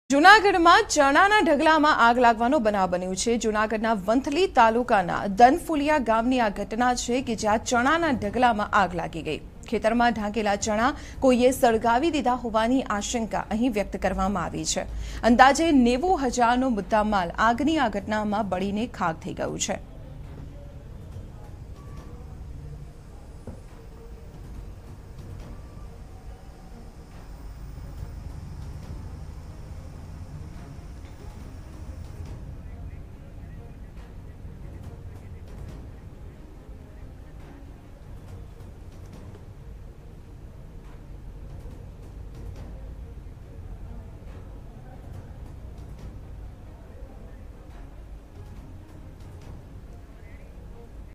જૂનાગઢમાં ચણાના ઢગલામાં આગ લાગવાનો બનાવ બન્યો છે। જૂનાગઢના વંથલી તાલુકાના દનફુલિયા ગામની આ ઘટના છે કે જ્યાં ચણાના ઢગલામાં આગ લાગી ગઈ। ખેતરમાં ઢાંકેલા ચણા કોઈએ સળગાવી દીધા હોવાની આશંકા અહીં વ્યક્ત કરવામાં આવી છે। અંદાજે 90,000નો મુદ્દામાલ આગની આ ઘટનામાં બળીને ખાક થઈ ગયું છે।